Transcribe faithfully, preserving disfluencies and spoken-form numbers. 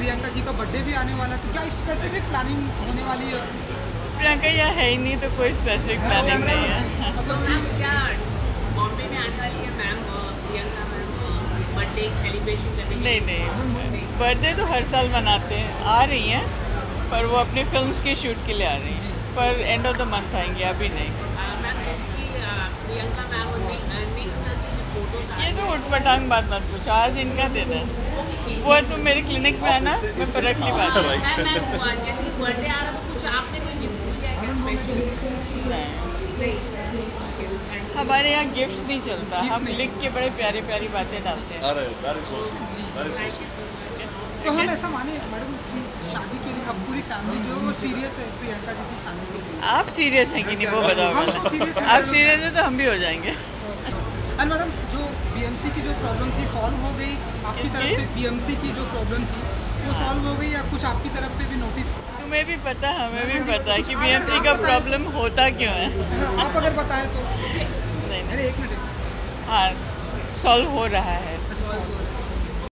प्रियंका जी का बर्थडे भी आने वाला है, तो क्या स्पेसिफिक प्लानिंग होने वाली है? प्रियंका यहाँ है ही नहीं तो कोई स्पेसिफिक प्लानिंग नहीं है। मतलब क्या बॉम्बे में आने वाली है ma'am Priyanka ma'am birthday celebration करने के नहीं नहीं, बर्थडे तो हर साल मनाते हैं, आ रही हैं पर वो अपनी फिल्म्स के शूट के लिए आ रही हैं, पर एंड ऑफ द मंथ आएंगे, अभी नहीं। मैम जैसे कि प्रियंका मैम फोटो ये तो उठपटांग बात मत पूछो, आज इनका दिन है, वो तो मेरे क्लिनिक में आना, मैं परखली बात करूँ। जैसे बर्थडे आ रहा तो कुछ आपने कोई गिफ्ट लिया क्या स्पेशली? नहीं, हमारे यहाँ गिफ्ट्स नहीं चलता, हम लिख के बड़े प्यारी प्यारी बातें डालते हैं। तो हम ऐसा माने मैडम कि शादी के लिए अब पूरी फैमिली जो है वो सीरियस है प्रियंका जी की शादी के लिए? आप सीरियस हैं कि नहीं वो बताओ हम तो पहले। serious हैं। आप सीरियस हैं तो हम भी हो जाएंगे। एंड मैडम जो बीएमसी की जो प्रॉब्लम थी सॉल्व हो गई आपकी किसकी? तरफ से? बीएमसी की जो प्रॉब्लम थी वो सॉल्व हो गई या कुछ आपकी तरफ से भी नोटिस? तुम्हें भी पता, हमें भी पता है कि बीएमसी का प्रॉब्लम होता क्यों है। आप अगर बताएं तो। नहीं नहीं, अरे एक मिनट हाँ सॉल्व हो रहा है। सॉल्व हो